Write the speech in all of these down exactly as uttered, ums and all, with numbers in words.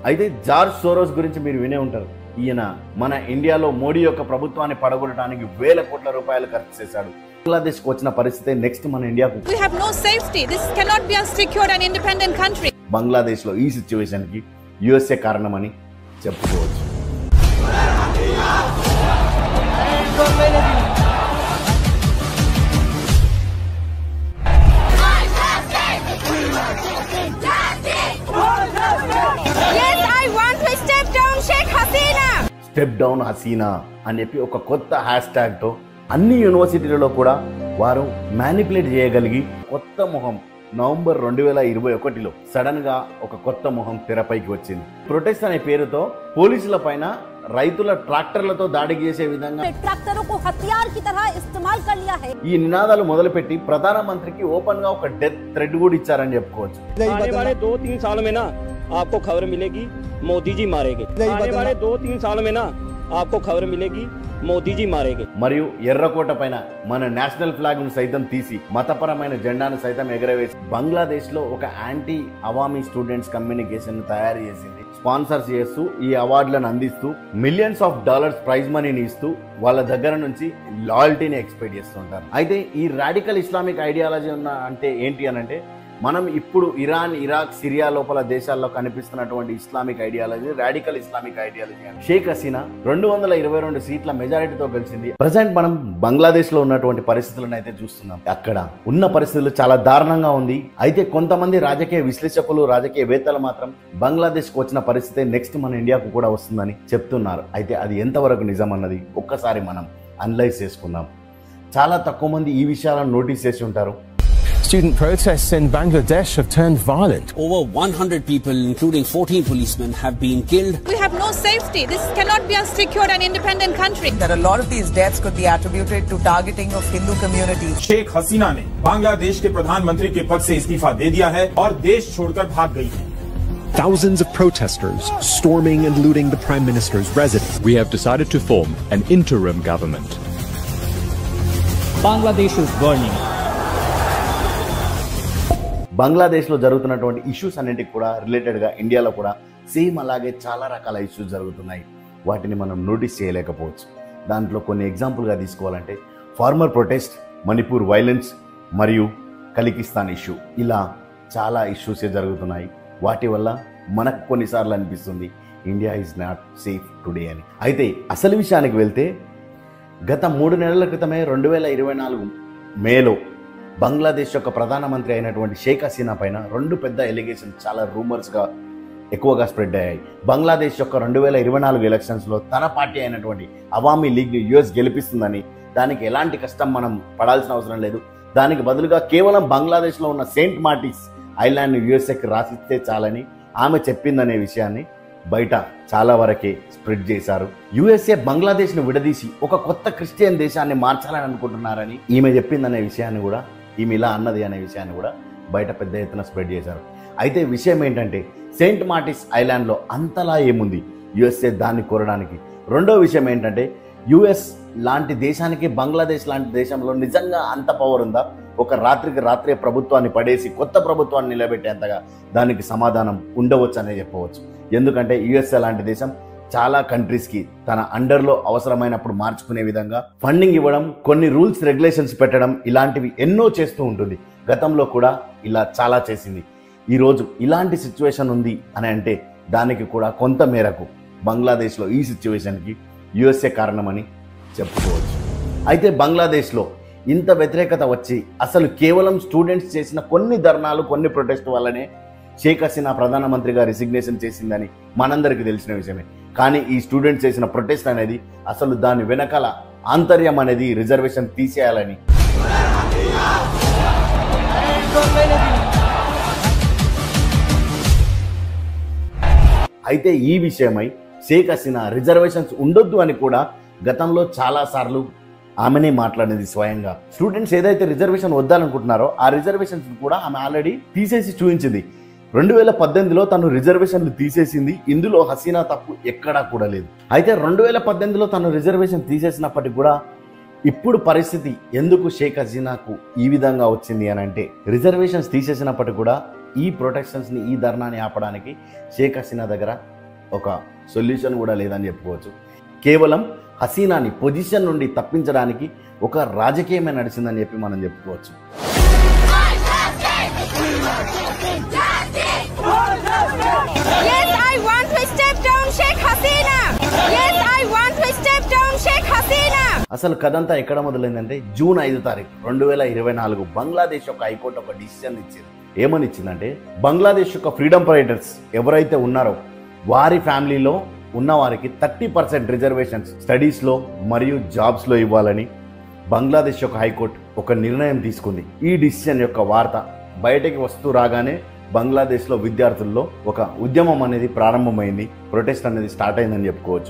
అయితే George Soros గురించి మీరు వినే ఉంటారు. ఈయన మన ఇండియాలో మోడీ యొక్క ప్రభుత్వాన్ని పడగొట్టడానికి వేల కోట్ల రూపాయలు ఖర్చు చేశాడు. బంగ్లాదేశ్ కు వచ్చిన పరిస్థితి నెక్స్ట్ మన ఇండియాకు. We have no safety. This cannot be a secure and independent country. Bangladesh లో ఈ సిచ్యువేషన్ కి యుఎస్ఏ కారణమని చెప్పుకోవచ్చు. స్టెప్ డౌన్ హసీనా అని చెప్పి ఒక కొత్త హ్యాష్ ట్యాగ్ తో అన్ని యూనివర్సిటీలలో కూడా వారు మ్యానిపులేట్ చేయగలిగి కొత్త మొహం నవంబర్ రెండు వేల ఇరవై ఒకటిలో సడన్ గా ఒక కొత్త మొహం తెరపైకి వచ్చింది. ప్రొటెస్ట్ అనే పేరుతో పోలీసుల పైన రైతుల ట్రాక్టర్లతో దాడి చేసే విధంగా ఈ నినాదాలు మొదలుపెట్టి ప్రధానమంత్రికి ఓపెన్ గా ఒక డెత్ థ్రెడ్ కూడా ఇచ్చారని చెప్పుకోవచ్చు. आपको खबर मिलेगी मोदी जी मारेंगे आने वाले दो तीन साल में ना आपको खबर मिलेगी మోదీ జీ మారేగే. మరియు ఎర్రకోట పైన మన నేషనల్ ఫ్లాగ్ ను సైతం తీసి మతపరమైన జెండాను సైతం ఎగరవేసి బంగ్లాదేశ్ లో ఒక యాంటీ అవామీ స్టూడెంట్స్ కమ్యూనికేషన్ తయారు చేసింది. స్పాన్సర్స్ చేస్తూ ఈ అవార్డులను అందిస్తూ మిలియన్స్ ఆఫ్ డాలర్స్ ప్రైజ్ మనీని ఇస్తూ వాళ్ళ దగ్గర నుంచి లాయల్టీని ఎక్స్పెక్ట్ చేస్తుంటారు. అయితే ఈ రాడికల్ ఇస్లామిక్ ఐడియాలజీ ఉన్న అంటే ఏంటి అని అంటే మనం ఇప్పుడు ఇరాన్, ఇరాక్, సిరియా లోపల దేశాల్లో కనిపిస్తున్నటువంటి Islamic ideology radical Islamic ideology. Sheikh Hasina రెండు వందల ఇరవై రెండు సీట్ల మెజారిటీతో గెలిచింది. ప్రజెంట్ మనం బంగ్లాదేశ్ లో ఉన్నటువంటి పరిస్థితులను అయితే చూస్తున్నాం. అక్కడ ఉన్న పరిస్థితులు చాలా దారుణంగా ఉంది. అయితే కొంతమంది రాజకీయ విశ్లేషకులు, రాజకీయవేత్తలు మాత్రం బంగ్లాదేశ్ కు వచ్చిన పరిస్థితి నెక్స్ట్ మన ఇండియాకు కూడా వస్తుందని చెప్తున్నారు. అయితే అది ఎంతవరకు నిజం అన్నది ఒక్కసారి మనం అనలైజ్ చేసుకుందాం. చాలా తక్కువ మంది ఈ విషయాలను నోటీస్ చేసి ఉంటారు. Student protests in Bangladesh have turned violent. Over one hundred people, including fourteen policemen, have been killed. We have no safety. This cannot be a secure and independent country. That a lot of these deaths could be attributed to targeting of Hindu communities. Sheikh Hasina ने बांग्लादेश के प्रधानमंत्री के पद से इस्तीफा दे दिया है और देश छोड़कर भाग गई है. Thousands of protesters storming and looting the Prime Minister's residence. We have decided to form an interim government. Bangladesh is burning. Bangladesh లో జరుగుతున్నటువంటి ఇష్యూస్ అన్నింటికి కూడా రిలేటెడ్ గా ఇండియాలో కూడా సేమ్ అలాగే చాలా రకాల ఇష్యూస్ జరుగుతున్నాయి. వాటిని మనం నోటీస్ చేయలేకపోవచ్చు. దాంట్లో కొన్ని ఎగ్జాంపుల్గా తీసుకోవాలంటే ఫార్మర్ ప్రొటెస్ట్, మణిపూర్ వైలెన్స్ మరియు కలికిస్తాన్ ఇష్యూ, ఇలా చాలా ఇష్యూస్ జరుగుతున్నాయి. వాటి వల్ల మనకు కొన్నిసార్లు అనిపిస్తుంది India is not safe today అని. అయితే అసలు విషయానికి వెళ్తే గత మూడు నెలల క్రితమే రెండు వేల ఇరవై నాలుగు మేలో బంగ్లాదేశ్ యొక్క ప్రధానమంత్రి అయినటువంటి షేక్ హసీనా పైన రెండు పెద్ద ఎలిగేషన్ చాలా రూమర్స్గా ఎక్కువగా స్ప్రెడ్ అయ్యాయి. బంగ్లాదేశ్ యొక్క రెండు వేల ఇరవై నాలుగు ఎలక్షన్స్లో తన పార్టీ అయినటువంటి అవామీ లీగ్ యుఎస్ గెలిపిస్తుందని, దానికి ఎలాంటి కష్టం మనం పడాల్సిన అవసరం లేదు, దానికి బదులుగా కేవలం బంగ్లాదేశ్లో ఉన్న సెయింట్ మార్టిన్స్ ఐలాండ్ యుఎస్ఏకి రాసిస్తే చాలని ఆమె చెప్పిందనే విషయాన్ని బయట చాలా వరకే స్ప్రెడ్ చేశారు. యుఎస్ఏ బంగ్లాదేశ్ను విడదీసి ఒక కొత్త క్రిస్టియన్ దేశాన్ని మార్చాలని అనుకుంటున్నారని ఈమె చెప్పిందనే విషయాన్ని కూడా, ఈమె ఇలా అన్నది అనే విషయాన్ని కూడా బయట పెద్ద ఎత్తున స్ప్రెడ్ చేశారు. అయితే విషయం ఏంటంటే సెయింట్ మార్టిన్స్ ఐలాండ్లో అంతలా ఏముంది యుఎస్ఏ దాన్ని కోరడానికి? రెండో విషయం ఏంటంటే యుఎస్ లాంటి దేశానికి బంగ్లాదేశ్ లాంటి దేశంలో నిజంగా అంత పవర్ ఉందా? ఒక రాత్రికి రాత్రే ప్రభుత్వాన్ని పడేసి కొత్త ప్రభుత్వాన్ని నిలబెట్టేంతగా దానికి సమాధానం ఉండవచ్చు అనే చెప్పవచ్చు. ఎందుకంటే యుఎస్ఏ లాంటి దేశం చాలా కంట్రీస్కి తన అండర్లో అవసరమైనప్పుడు మార్చుకునే విధంగా ఫండింగ్ ఇవ్వడం, కొన్ని రూల్స్ రెగ్యులేషన్స్ పెట్టడం, ఇలాంటివి ఎన్నో చేస్తూ ఉంటుంది. గతంలో కూడా ఇలా చాలా చేసింది. ఈరోజు ఇలాంటి సిచ్యువేషన్ ఉంది అని అంటే దానికి కూడా కొంత మేరకు బంగ్లాదేశ్లో ఈ సిచ్యువేషన్కి యుఎస్ఏ కారణమని చెప్పుకోవచ్చు. అయితే బంగ్లాదేశ్లో ఇంత వ్యతిరేకత వచ్చి అసలు కేవలం స్టూడెంట్స్ చేసిన కొన్ని ధర్నాలు, కొన్ని ప్రొటెస్ట్ వల్లనే షేక్ హసీనా ప్రధానమంత్రిగా రిసిగ్నేషన్ చేసిందని మనందరికీ తెలిసిన విషయమే. కానీ ఈ స్టూడెంట్స్ చేసిన ప్రొటెస్ట్ అనేది అసలు దాని వెనకాల ఆంతర్యం అనేది రిజర్వేషన్ తీసేయాలని. అయితే ఈ విషయమై షేక్ హసీనా రిజర్వేషన్స్ ఉండొద్దు అని కూడా గతంలో చాలా సార్లు ఆమెనే మాట్లాడింది స్వయంగా. స్టూడెంట్స్ ఏదైతే రిజర్వేషన్ వద్దాలనుకుంటున్నారో ఆ రిజర్వేషన్స్ కూడా ఆమె ఆల్రెడీ తీసేసి చూపించింది. రెండు వేల పద్దెనిమిదిలో తను రిజర్వేషన్లు తీసేసింది. ఇందులో హసీనా తప్పు ఎక్కడా కూడా లేదు. అయితే రెండు వేల పద్దెనిమిదిలో తను రిజర్వేషన్ తీసేసినప్పటికీ కూడా ఇప్పుడు పరిస్థితి ఎందుకు షేక్ హసీనాకు ఈ విధంగా వచ్చింది అని అంటే, రిజర్వేషన్స్ తీసేసినప్పటికీ కూడా ఈ ప్రొటెక్షన్స్ని, ఈ ధర్నాన్ని ఆపడానికి షేక్ హసీనా దగ్గర ఒక సొల్యూషన్ కూడా లేదని చెప్పుకోవచ్చు. కేవలం హసీనాని పొజిషన్ నుండి తప్పించడానికి ఒక రాజకీయమే నడిచిందని చెప్పి మనం చెప్పుకోవచ్చు. Yes, I want to step down Sheikh Hasina. Yes, I want to step down Sheikh Hasina. అసలు కథంతా ఎక్కడ మొదలైందంటే జూన్ ఐదు తారీఖు రెండు వేల ఇరవై నాలుగు బంగ్లాదేశ్ యొక్క హైకోర్టు ఒక డిసిషన్ ఇచ్చింది. ఏమని ఇచ్చిందంటే బంగ్లాదేశ్ యొక్క ఫ్రీడమ్ ఫైటర్స్ ఎవరైతే ఉన్నారో వారి ఫ్యామిలీలో ఉన్న వారికి థర్టీ పర్సెంట్ రిజర్వేషన్స్ స్టడీస్లో మరియు జాబ్స్లో ఇవ్వాలని బంగ్లాదేశ్ యొక్క హైకోర్టు ఒక నిర్ణయం తీసుకుంది. ఈ డిసిషన్ యొక్క వార్త బయటకి వస్తూ రాగానే బంగ్లాదేశ్లో విద్యార్థుల్లో ఒక ఉద్యమం అనేది ప్రారంభమైంది. ప్రొటెస్ట్ అనేది స్టార్ట్ అయిందని చెప్పుకోవచ్చు.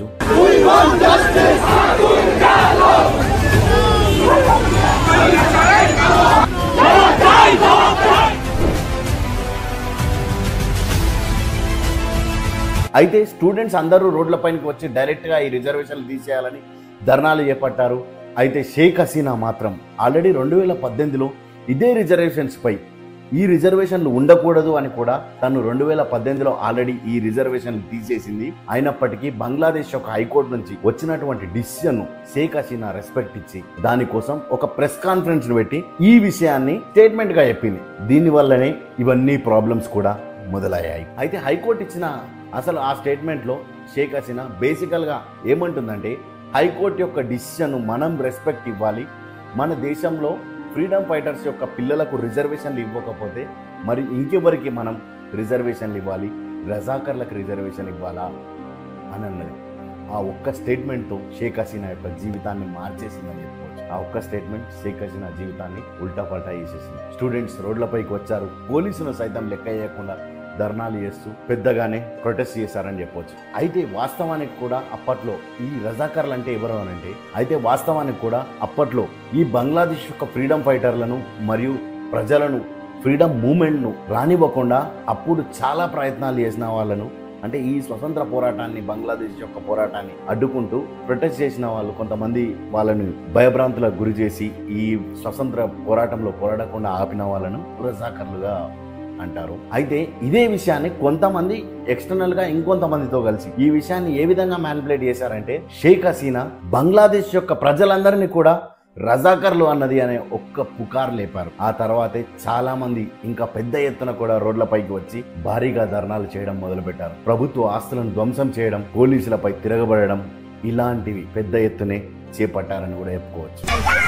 అయితే స్టూడెంట్స్ అందరూ రోడ్లపైనకి వచ్చి డైరెక్ట్గా ఈ రిజర్వేషన్లు తీసేయాలని ధర్నాలు చేపట్టారు. అయితే షేక్ హసీనా మాత్రం ఆల్రెడీ రెండు వేల పద్దెనిమిదిలో ఇదే రిజర్వేషన్స్పై ఈ రిజర్వేషన్లు ఉండకూడదు అని కూడా తను రెండు వేల పద్దెనిమిదిలో ఆల్రెడీ ఈ రిజర్వేషన్లు తీసేసింది. అయినప్పటికీ బంగ్లాదేశ్ యొక్క హైకోర్టు నుంచి వచ్చినటువంటి డిసిషన్ షేక్ హసీనా రెస్పెక్ట్ ఇచ్చి దానికోసం ఒక ప్రెస్ కాన్ఫరెన్స్ పెట్టి ఈ విషయాన్ని స్టేట్మెంట్ గా చెప్పింది. దీని వల్లనే ఇవన్నీ ప్రాబ్లమ్స్ కూడా మొదలయ్యాయి. అయితే హైకోర్టు ఇచ్చిన అసలు ఆ స్టేట్మెంట్ లో షేక్ హసీనా బేసికల్ గా ఏమంటుందంటే హైకోర్టు యొక్క డిసిషన్ మనం రెస్పెక్ట్ ఇవ్వాలి. మన దేశంలో ఫ్రీడమ్ ఫైటర్స్ యొక్క పిల్లలకు రిజర్వేషన్లు ఇవ్వకపోతే మరి ఇంకెవరికి మనం రిజర్వేషన్లు ఇవ్వాలి, రజాకర్లకు రిజర్వేషన్ ఇవ్వాలా అని అన్నది. ఆ ఒక్క స్టేట్మెంట్తో షేక్ హసీనా యొక్క జీవితాన్ని మార్చేసిందని చెప్పుకోవచ్చు. ఆ ఒక్క స్టేట్మెంట్ షేక్ హసీనా జీవితాన్ని ఉల్టా పల్టా చేసేసింది. స్టూడెంట్స్ రోడ్లపైకి వచ్చారు, పోలీసులు సైతం లెక్క చేయకుండా ధర్నాలు చేస్తూ పెద్దగానే ప్రొటెస్ట్ చేశారని చెప్పవచ్చు. అయితే వాస్తవానికి కూడా అప్పట్లో ఈ రజాకర్లు అంటే ఎవరు అనంటే అయితే వాస్తవానికి కూడా అప్పట్లో ఈ బంగ్లాదేశ్ యొక్క ఫ్రీడమ్ ఫైటర్లను మరియు ప్రజలను ఫ్రీడమ్ మూమెంట్ను రానివ్వకుండా అప్పుడు చాలా ప్రయత్నాలు చేసిన వాళ్ళను అంటే ఈ స్వతంత్ర పోరాటాన్ని బంగ్లాదేశ్ యొక్క పోరాటాన్ని అడ్డుకుంటూ ప్రొటెస్ట్ చేసిన వాళ్ళు కొంతమంది వాళ్ళను భయభ్రాంతులకు గురి చేసి ఈ స్వతంత్ర పోరాటంలో పోరాడకుండా ఆపిన వాళ్ళను రజాకర్లుగా అంటారు. అయితే ఇదే విషయాన్ని కొంతమంది ఎక్స్టర్నల్ గా ఇంకొంతమందితో కలిసి ఈ విషయాన్ని ఏ విధంగా మ్యానిపులేట్ చేశారంటే షేక్ హసీనా బంగ్లాదేశ్ యొక్క ప్రజలందరినీ కూడా రజాకర్లు అన్నది అనే ఒక్క పుకారు లేపారు. ఆ తర్వాతే చాలా మంది ఇంకా పెద్ద ఎత్తున కూడా రోడ్లపైకి వచ్చి భారీగా ధర్నాలు చేయడం మొదలుపెట్టారు. ప్రభుత్వ ఆస్తులను ధ్వంసం చేయడం, పోలీసులపై తిరగబడడం ఇలాంటివి పెద్ద ఎత్తునే చేపట్టారని కూడా చెప్పుకోవచ్చు.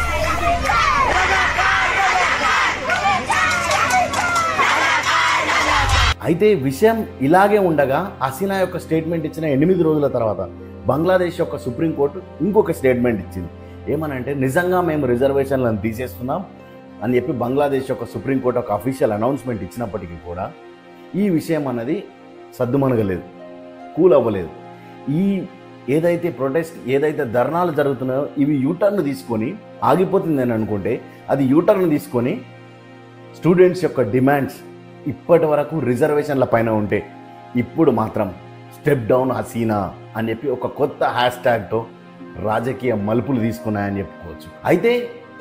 అయితే విషయం ఇలాగే ఉండగా హసీనా యొక్క స్టేట్మెంట్ ఇచ్చిన ఎనిమిది రోజుల తర్వాత బంగ్లాదేశ్ యొక్క సుప్రీంకోర్టు ఇంకొక స్టేట్మెంట్ ఇచ్చింది. ఏమనంటే నిజంగా మేము రిజర్వేషన్లను తీసేస్తున్నాం అని చెప్పి బంగ్లాదేశ్ యొక్క సుప్రీంకోర్టు ఒక అఫీషియల్ అనౌన్స్మెంట్ ఇచ్చినప్పటికీ కూడా ఈ విషయం అన్నది సద్దుమణగలేదు, కూల్ అవ్వలేదు. ఈ ఏదైతే ప్రొటెస్ట్ ఏదైతే ధర్నాలు జరుగుతున్నాయో ఇవి యూటర్న్ తీసుకొని ఆగిపోతుందని అనుకుంటే అది యూటర్న్ తీసుకొని స్టూడెంట్స్ యొక్క డిమాండ్స్ ఇప్పటి వరకు రిజర్వేషన్ల పైన ఉంటే ఇప్పుడు మాత్రం స్టెప్ డౌన్ హసీనా అని చెప్పి ఒక కొత్త హ్యాష్ ట్యాగ్తో రాజకీయ మలుపులు తీసుకున్నాయని చెప్పుకోవచ్చు. అయితే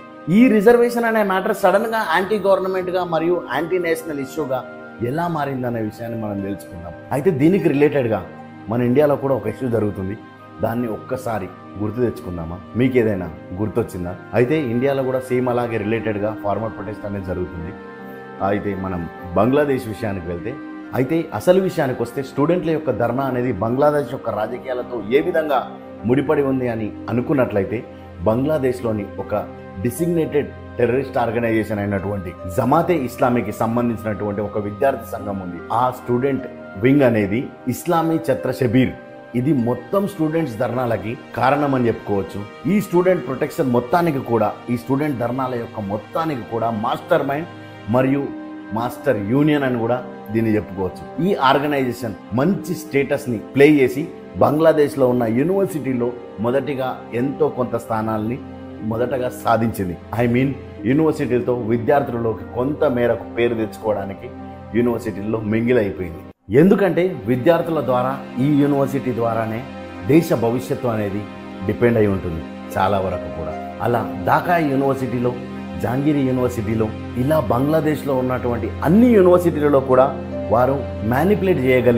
ఈ రిజర్వేషన్ అనే మ్యాటర్ సడన్గా యాంటీ గవర్నమెంట్గా మరియు యాంటీ నేషనల్ ఇష్యూగా ఎలా మారిందనే విషయాన్ని మనం తెలుసుకుందాం. అయితే దీనికి రిలేటెడ్గా మన ఇండియాలో కూడా ఒక ఇష్యూ జరుగుతుంది. దాన్ని ఒక్కసారి గుర్తు తెచ్చుకుందామా? మీకు ఏదైనా గుర్తొచ్చిందా? అయితే ఇండియాలో కూడా సేమ్ అలాగే రిలేటెడ్గా ఫార్మర్ ప్రొటెస్ట్ అనేది జరుగుతుంది. అయితే మనం బంగ్లాదేశ్ విషయానికి వెళ్తే అయితే అసలు విషయానికి వస్తే స్టూడెంట్ల యొక్క ధర్నా అనేది బంగ్లాదేశ్ యొక్క రాజకీయాలతో ఏ విధంగా ముడిపడి ఉంది అని అనుకున్నట్లయితే బంగ్లాదేశ్లోని ఒక డిసిగ్నేటెడ్ టెర్రరిస్ట్ ఆర్గనైజేషన్ అయినటువంటి జమాతే ఇస్లామీకి సంబంధించినటువంటి ఒక విద్యార్థి సంఘం ఉంది. ఆ స్టూడెంట్ వింగ్ అనేది ఇస్లామీ ఛత్ర షబీర్. ఇది మొత్తం స్టూడెంట్స్ ధర్నాలకి కారణం అని చెప్పుకోవచ్చు. ఈ స్టూడెంట్ ప్రొటెక్షన్ మొత్తానికి కూడా ఈ స్టూడెంట్ ధర్నాల యొక్క మొత్తానికి కూడా మాస్టర్ మైండ్ మరియు మాస్టర్ యూనియన్ అని కూడా దీన్ని చెప్పుకోవచ్చు. ఈ ఆర్గనైజేషన్ మంచి స్టేటస్ని ప్లే చేసి బంగ్లాదేశ్లో ఉన్న యూనివర్సిటీలో మొదటిగా ఎంతో కొంత స్థానాల్ని మొదటగా సాధించింది. ఐ మీన్ యూనివర్సిటీలతో విద్యార్థులలోకి కొంత మేరకు పేరు తెచ్చుకోవడానికి యూనివర్సిటీల్లో మింగిలైపోయింది. ఎందుకంటే విద్యార్థుల ద్వారా ఈ యూనివర్సిటీ ద్వారానే దేశ భవిష్యత్తు అనేది డిపెండ్ అయి ఉంటుంది చాలా వరకు కూడా. అలా ఢాకా యూనివర్సిటీలో, జహాంగీర్ యూనివర్సిటీలో ఇలా బంగ్లాదేశ్లో ఉన్నటువంటి అన్ని యూనివర్సిటీలలో కూడా వారు మ్యానిపులేట్ చేయగలిగి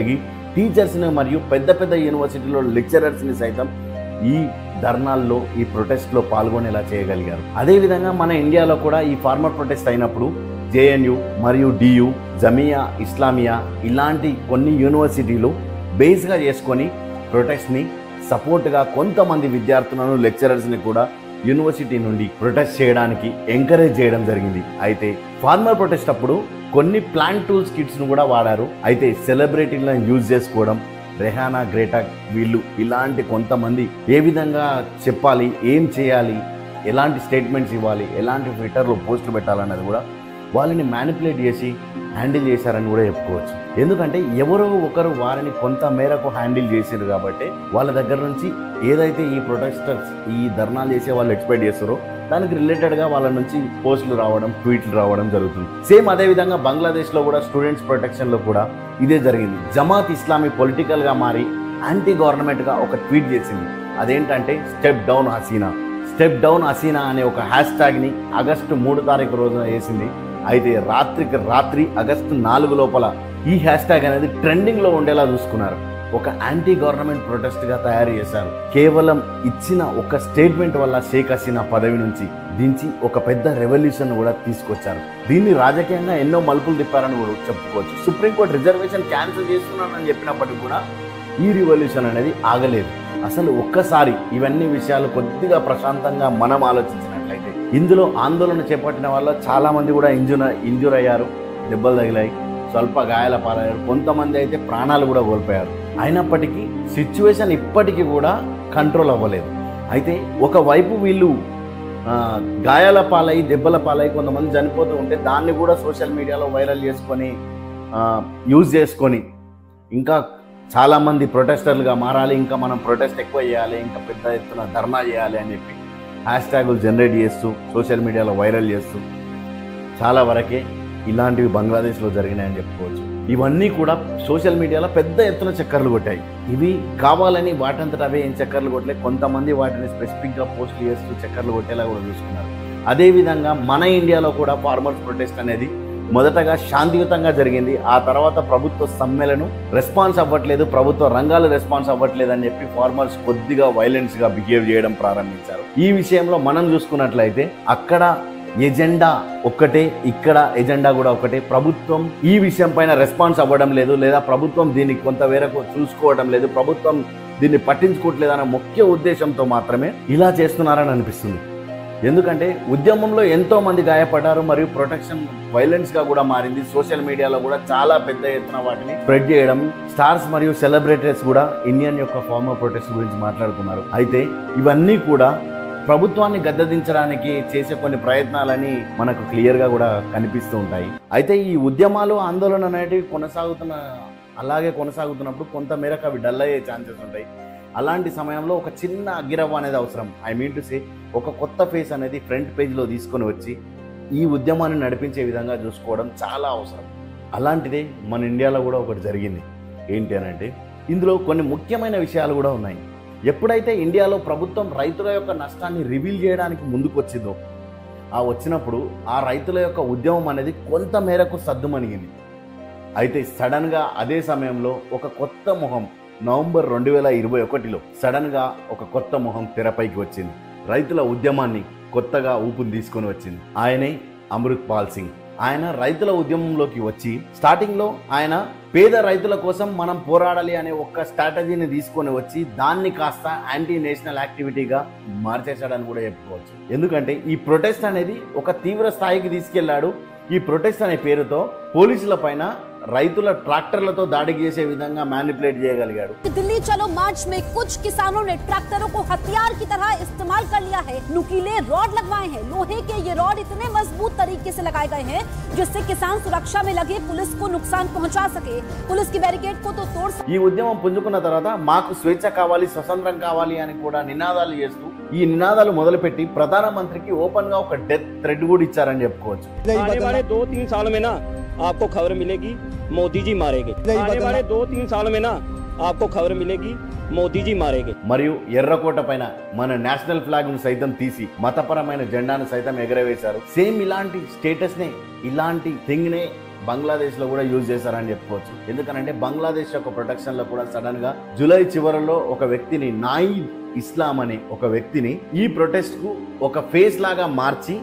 టీచర్స్ని మరియు పెద్ద పెద్ద యూనివర్సిటీలో లెక్చరర్స్ని సైతం ఈ ధర్నాల్లో ఈ ప్రొటెస్ట్లో పాల్గొనేలా చేయగలిగారు. అదేవిధంగా మన ఇండియాలో కూడా ఈ ఫార్మర్ ప్రొటెస్ట్ అయినప్పుడు జేఎన్యు మరియు డియు, జమియా ఇస్లామియా ఇలాంటి కొన్ని యూనివర్సిటీలు బేస్గా చేసుకొని ప్రొటెస్ట్ని సపోర్ట్గా కొంతమంది విద్యార్థులను లెక్చరర్స్ని కూడా యూనివర్సిటీ నుండి ప్రొటెస్ట్ చేయడానికి ఎంకరేజ్ చేయడం జరిగింది. అయితే ఫార్మర్ ప్రొటెస్ట్ అప్పుడు కొన్ని ప్లాంట్ టూల్స్ కిట్స్ను కూడా వాడారు. అయితే సెలబ్రిటీలను యూజ్ చేసుకోవడం, రెహానా, గ్రేటా వీళ్ళు ఇలాంటి కొంతమంది ఏ విధంగా చెప్పాలి, ఏం చేయాలి, ఎలాంటి స్టేట్మెంట్స్ ఇవ్వాలి, ఎలాంటి ట్విట్టర్లో పోస్టులు పెట్టాలన్నది కూడా వాళ్ళని మ్యానిపులేట్ చేసి హ్యాండిల్ చేశారని కూడా చెప్పుకోవచ్చు. ఎందుకంటే ఎవరో ఒకరు వారిని కొంత మేరకు హ్యాండిల్ చేశారు కాబట్టి వాళ్ళ దగ్గర నుంచి ఏదైతే ఈ ప్రొటెస్టర్స్ ఈ ధర్నాలు చేసే వాళ్ళు ఎక్స్పెక్ట్ చేస్తారో దానికి రిలేటెడ్గా వాళ్ళ నుంచి పోస్టులు రావడం, ట్వీట్లు రావడం జరుగుతుంది. సేమ్ అదేవిధంగా బంగ్లాదేశ్లో కూడా స్టూడెంట్స్ ప్రొటెక్షన్లో కూడా ఇదే జరిగింది. జమాత్ ఇస్లామీ పొలిటికల్గా మారి యాంటీ గవర్నమెంట్గా ఒక ట్వీట్ చేసింది. అదేంటంటే step down Hasina. Step down Hasina అనే ఒక హ్యాష్ ట్యాగ్ని ఆగస్టు మూడు తారీఖు రోజున వేసింది. అయితే రాత్రికి రాత్రి ఆగస్టు నాలుగు లోపల ఈ హ్యాష్ ట్యాగ్ అనేది ట్రెండింగ్లో ఉండేలా చూసుకున్నారు. ఒక యాంటీ గవర్నమెంట్ ప్రొటెస్ట్గా తయారు చేశారు. కేవలం ఇచ్చిన ఒక స్టేట్మెంట్ వల్ల షేక్ హసీనా పదవి నుంచి దించి ఒక పెద్ద రెవల్యూషన్ కూడా తీసుకొచ్చారు. దీన్ని రాజకీయంగా ఎన్నో మలుపులు తిప్పారని కూడా చెప్పుకోవచ్చు. సుప్రీంకోర్టు రిజర్వేషన్ క్యాన్సిల్ చేస్తున్నానని చెప్పినప్పటికీ కూడా ఈ రివల్యూషన్ అనేది ఆగలేదు. అసలు ఒక్కసారి ఇవన్నీ విషయాలు కొద్దిగా ప్రశాంతంగా మనం ఆలోచించినట్లయితే ఇందులో ఆందోళన చేపట్టిన వాళ్ళ చాలా మంది కూడా ఇంజూర్ ఇంజూర్ అయ్యారు, దెబ్బలు తగిలాయి, స్వల్ప గాయాల పాలయ్యారు, కొంతమంది అయితే ప్రాణాలు కూడా కోల్పోయారు. అయినప్పటికీ సిచ్యువేషన్ ఇప్పటికీ కూడా కంట్రోల్ అవ్వలేదు. అయితే ఒకవైపు వీళ్ళు గాయాల పాలై, దెబ్బల పాలై కొంతమంది చనిపోతూ ఉంటే దాన్ని కూడా సోషల్ మీడియాలో వైరల్ చేసుకొని యూజ్ చేసుకొని ఇంకా చాలామంది ప్రొటెస్టర్లుగా మారాలి, ఇంకా మనం ప్రొటెస్ట్ ఎక్కువ చేయాలి, ఇంకా పెద్ద ఎత్తున ధర్నా చేయాలి అని చెప్పి హ్యాష్ ట్యాగులు జనరేట్ చేస్తూ సోషల్ మీడియాలో వైరల్ చేస్తూ చాలా వరకే ఇలాంటివి బంగ్లాదేశ్లో జరిగినాయని చెప్పుకోవచ్చు. ఇవన్నీ కూడా సోషల్ మీడియాలో పెద్ద ఎత్తున చక్కర్లు కొట్టాయి. ఇవి కావాలని వాటంతట అవే ఏం చక్కర్లు కొట్టలే, కొంతమంది వాటిని స్పెసిఫిక్గా పోస్టులు చేస్తూ చక్కర్లు కొట్టేలా కూడా చూసుకున్నారు. అదేవిధంగా మన ఇండియాలో కూడా ఫార్మర్స్ ప్రొటెస్ట్ అనేది మొదటగా శాంతియుతంగా జరిగింది. ఆ తర్వాత ప్రభుత్వ సమ్మెలను రెస్పాన్స్ అవ్వట్లేదు, ప్రభుత్వ రంగాలు రెస్పాన్స్ అవ్వట్లేదు అని చెప్పి ఫార్మర్స్ కొద్దిగా వైలెన్స్గా బిహేవ్ చేయడం ప్రారంభించారు. ఈ విషయంలో మనం చూసుకున్నట్లయితే అక్కడ ఎజెండా ఒక్కటే, ఇక్కడ ఎజెండా కూడా ఒకటే. ప్రభుత్వం ఈ విషయం పైన రెస్పాన్స్ అవ్వడం లేదు, లేదా ప్రభుత్వం దీన్ని కొంతవరకు చూసుకోవడం లేదు, ప్రభుత్వం దీన్ని పట్టించుకోవట్లేదు అనే ముఖ్య ఉద్దేశంతో మాత్రమే ఇలా చేస్తున్నారని అనిపిస్తుంది. ఎందుకంటే ఉద్యమంలో ఎంతో మంది గాయపడ్డారు మరియు ప్రొటెక్షన్ వైలెన్స్ గా కూడా మారింది. సోషల్ మీడియాలో కూడా చాలా పెద్ద ఎత్తున వాటిని స్ప్రెడ్ చేయడం, స్టార్స్ మరియు సెలబ్రిటీస్ కూడా ఇండియన్ యొక్క ఫార్మర్ ప్రొటెస్ట్ గురించి మాట్లాడుతున్నారు. అయితే ఇవన్నీ కూడా ప్రభుత్వాన్ని గద్దెదించడానికి చేసే కొన్ని ప్రయత్నాలని మనకు క్లియర్గా కూడా కనిపిస్తూ ఉంటాయి. అయితే ఈ ఉద్యమాలు, ఆందోళన అనేటివి కొనసాగుతున్న అలాగే కొనసాగుతున్నప్పుడు కొంత మేరకు అవి డల్ అయ్యే ఛాన్సెస్ ఉంటాయి. అలాంటి సమయంలో ఒక చిన్న అగ్గిరవ్వ అనేది అవసరం. ఐ మీన్ టు సే ఒక కొత్త ఫేస్ అనేది ఫ్రంట్ పేజ్లో తీసుకొని వచ్చి ఈ ఉద్యమాన్ని నడిపించే విధంగా చూసుకోవడం చాలా అవసరం. అలాంటిదే మన ఇండియాలో కూడా ఒకటి జరిగింది. ఏంటి అని అంటే ఇందులో కొన్ని ముఖ్యమైన విషయాలు కూడా ఉన్నాయి. ఎప్పుడైతే ఇండియాలో ప్రభుత్వం రైతుల యొక్క నష్టాన్ని రివీల్ చేయడానికి ముందుకు వచ్చిందో, ఆ వచ్చినప్పుడు ఆ రైతుల యొక్క ఉద్యమం అనేది కొంత మేరకు సద్దుమణిగింది. అయితే సడన్గా అదే సమయంలో ఒక కొత్త మొహం నవంబర్ రెండు వేల ఇరవై ఒకటిలో సడన్గా ఒక కొత్త మొహం తెరపైకి వచ్చింది. రైతుల ఉద్యమాన్ని కొత్తగా ఊపుని తీసుకొని వచ్చింది. ఆయనే అమృత్ పాల్ సింగ్. ఆయన రైతుల ఉద్యమంలోకి వచ్చి స్టార్టింగ్లో ఆయన పేద రైతుల కోసం మనం పోరాడాలి అనే ఒక్క స్ట్రాటజీని తీసుకొని వచ్చి దాన్ని కాస్త యాంటీ నేషనల్ యాక్టివిటీగా మార్చేశాడని కూడా చెప్పుకోవచ్చు. ఎందుకంటే ఈ ప్రొటెస్ట్ అనేది ఒక తీవ్ర స్థాయికి తీసుకెళ్లాడు. ఈ ప్రొటెస్ట్ అనే పేరుతో పోలీసుల పైన రైతుల ట్రాక్టర్లతో దాడి చేసే విధంగా మ్యానిపులేట్ చేయగలిగాడు. दिल्ली चलो मार्च में कुछ किसानों ने ट्रैक्टरों को हथियार की तरह इस्तेमाल कर लिया है। नुकीले रॉड लगवाए हैं। लोहे के ये रॉड इतने मजबूत तरीके से लगाए गए हैं जिससे किसान सुरक्षा में लगे पुलिस को नुकसान पहुंचा सके। पुलिस की बैरिकेड को तो तोड़ ఈ ఉద్యమం పుంజుకున్న తర్వాత మాకు స్వేచ్ఛ కావాలి, స్వతంత్రం కావాలి అని కూడా నినాదాలు చేస్తూ ఈ నినాదాలు మొదలుపెట్టి ప్రధానమంత్రికి ఓపెన్ గా ఒక డెత్ థ్రెడ్ కూడా ఇచ్చారని చెప్పుకోవచ్చు. आने वाले दो तीन साल में ना आपको खबर मिलेगी मोदी जी मारेंगे। आने वाले दो तीन साल में ना आपको खबर मिलेगी మోదీ జీ మారేగే. మరియు ఎర్రకోట పైన మన నేషనల్ ఫ్లాగ్ ను సైతం తీసి మతపరమైన జెండాను సైతం ఎగరవేశారు. సేమ్ ఇలాంటి స్టేటస్ నే, ఇలాంటి థింగ్ నే బంగ్లాదేశ్లో కూడా యూజ్ చేశారని చెప్పుకోవచ్చు. ఎందుకనంటే బంగ్లాదేశ్ యొక్క ప్రొటెక్షన్లో కూడా సడన్గా జూలై చివరిలో ఒక వ్యక్తిని నాయిద్ ఇస్లాం అనే ఒక వ్యక్తిని ఈ ప్రొటెస్ట్కు ఒక ఫేస్ లాగా మార్చి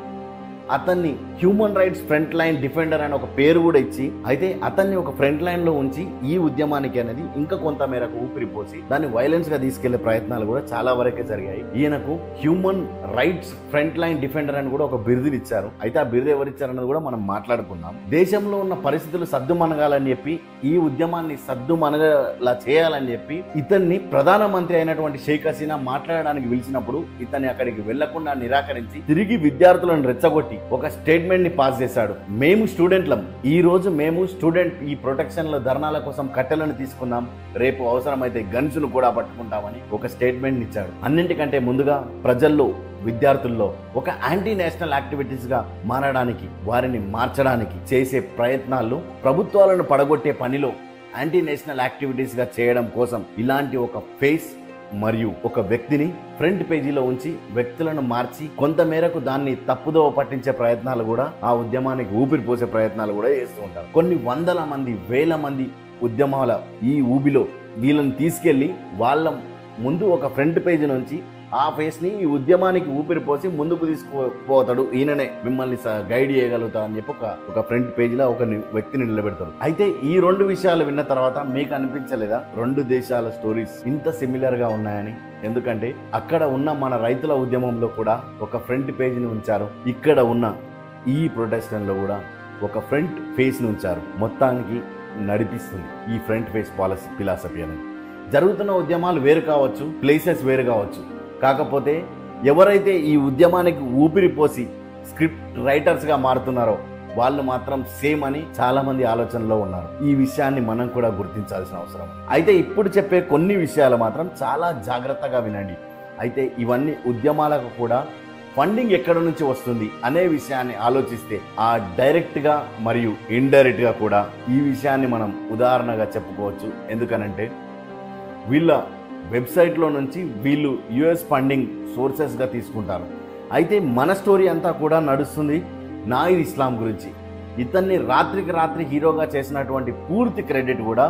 అతన్ని human rights front line defender అని ఒక పేరు కూడా ఇచ్చి, అయితే అతన్ని ఒక ఫ్రంట్ లైన్ లో ఉంచి ఈ ఉద్యమానికి అనేది ఇంకా కొంత మేరకు ఊపిరిపోసి దాన్ని వైలెన్స్ గా తీసుకెళ్లే ప్రయత్నాలు కూడా చాలా వరకే జరిగాయి. ఈయనకు human rights front line defender అని కూడా ఒక బిరుదుని ఇచ్చారు. అయితే ఆ బిరుదు ఎవరిచ్చారన్నది కూడా మనం మాట్లాడుకుందాం. దేశంలో ఉన్న పరిస్థితులు సద్దుమణగాలని చెప్పి ఈ ఉద్యమాన్ని సద్దుమణగలా చేయాలని చెప్పి ఇతన్ని ప్రధానమంత్రి అయినటువంటి షేక్ హసీనా మాట్లాడడానికి పిలిచినప్పుడు ఇతన్ని అక్కడికి వెళ్లకుండా నిరాకరించి తిరిగి విద్యార్థులను రెచ్చగొట్టి ఒక స్టేట్మెంట్ ని పాస్ చేశాడు. మేము స్టూడెంట్లం, ఈ రోజు మేము స్టూడెంట్ ఈ ప్రొటెక్షన్ లో ధర్నాల కోసం కట్టెలను తీసుకున్నాం, రేపు అవసరమైతే గన్స్ ను కూడా పట్టుకుంటామని ఒక స్టేట్మెంట్ ఇచ్చాడు. అన్నింటికంటే ముందుగా ప్రజల్లో విద్యార్థుల్లో ఒక యాంటీ నేషనల్ యాక్టివిటీస్ గా మారడానికి, వారిని మార్చడానికి చేసే ప్రయత్నాలు ప్రభుత్వాలను పడగొట్టే పనిలో యాంటీ నేషనల్ యాక్టివిటీస్ గా చేయడం కోసం ఇలాంటి ఒక ఫేస్ మరియు ఒక వ్యక్తిని ఫ్రంట్ పేజీలో ఉంచి వ్యక్తులను మార్చి కొంత మేరకు దాన్ని తప్పుదోవ పట్టించే ప్రయత్నాలు కూడా ఆ ఉద్యమానికి ఊపిరి పోసే ప్రయత్నాలు కూడా చేస్తూ ఉంటారు. కొన్ని వందల మంది వేల మంది ఉద్యమాల ఈ ఊబిలో వీళ్ళని తీసుకెళ్లి వాళ్ళ ముందు ఒక ఫ్రంట్ పేజీ నుంచి ఆ ఫేస్ ని ఈ ఉద్యమానికి ఊపిరి పోసి ముందుకు తీసుకుపోతాడు, ఈయననే మిమ్మల్ని గైడ్ చేయగలుగుతా అని చెప్పి ఒక ఒక ఫ్రంట్ పేజీలో ఒక వ్యక్తిని నిలబెడతాడు. అయితే ఈ రెండు విషయాలు విన్న తర్వాత మీకు అనిపించలేదా రెండు దేశాల స్టోరీస్ ఇంత సిమిలర్ గా ఉన్నాయని? ఎందుకంటే అక్కడ ఉన్న మన రైతుల ఉద్యమంలో కూడా ఒక ఫ్రంట్ పేజీని ఉంచారు, ఇక్కడ ఉన్న ఈ ప్రొటెస్టన్ లో కూడా ఒక ఫ్రంట్ ఫేస్ ని ఉంచారు. మొత్తానికి నడిపిస్తుంది ఈ ఫ్రంట్ ఫేస్ పాలసీ ఫిలాసఫీ అనేది. జరుగుతున్న ఉద్యమాలు వేరు కావచ్చు, ప్లేసెస్ వేరు కావచ్చు, కాకపోతే ఎవరైతే ఈ ఉద్యమానికి ఊపిరి పోసి స్క్రిప్ట్ రైటర్స్ గా మారుతున్నారో వాళ్ళు మాత్రం సేమ్ అని చాలా మంది ఆలోచనలో ఉన్నారు. ఈ విషయాన్ని మనం కూడా గుర్తించాల్సిన అవసరం. అయితే ఇప్పుడు చెప్పే కొన్ని విషయాలు మాత్రం చాలా జాగ్రత్తగా వినండి. అయితే ఇవన్నీ ఉద్యమాలకు కూడా ఫండింగ్ ఎక్కడ నుంచి వస్తుంది అనే విషయాన్ని ఆలోచిస్తే ఆ డైరెక్ట్ గా మరియు ఇండైరెక్ట్ గా కూడా ఈ విషయాన్ని మనం ఉదాహరణగా చెప్పుకోవచ్చు. ఎందుకనంటే వీళ్ళ వెబ్సైట్లో నుంచి వీళ్ళు యుఎస్ ఫండింగ్ సోర్సెస్గా తీసుకుంటారు. అయితే మన స్టోరీ అంతా కూడా నడుస్తుంది నాయిద్ ఇస్లాం గురించి. ఇతన్ని రాత్రికి రాత్రి హీరోగా చేసినటువంటి పూర్తి క్రెడిట్ కూడా